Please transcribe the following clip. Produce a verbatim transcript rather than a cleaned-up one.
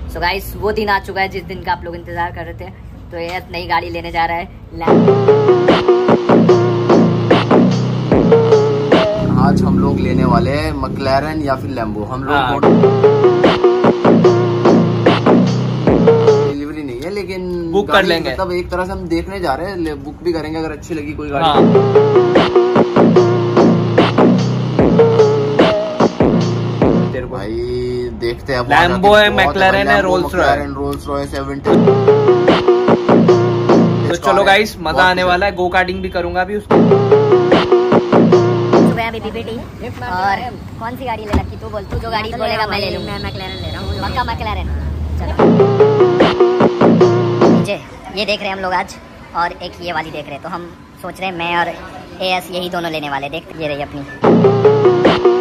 So guys वो दिन आ चुका है जिस दिन का आप लोग इंतजार कर रहे थे। तो ये नई गाड़ी लेने जा रहा है। आज हम लोग लेने वाले हैं मैक्लारेन या फिर लैम्बो। हम लोग डिलीवरी नहीं है लेकिन बुक कर लेंगे। मतलब एक तरह से हम देखने जा रहे हैं, बुक भी करेंगे अगर अच्छी लगी कोई गाड़ी। हाँ। भाई देखते हैं। लैम्बो है, मैक्लारेन है, Rolls Royce Rolls Royce seventy. तो चलो गाइस मजा आने वाला है। गो कार्टिंग भी करूंगा अभी उसको। सुबह अभी पीपीटी और कौन सी गाड़ी लेना की तू बोल। तू जो गाड़ी बोलेगा मैं ले लूंगा। मैं मैक्लारेन ले रहा हूँ। पक्का मैक्लारेन। चलो नीचे ये देख रहे हैं हम लोग आज, और एक ये वाली देख रहे हैं। तो हम सोच रहे हैं मैं और एएस यही दोनों लेने वाले। देख ये रही अपनी।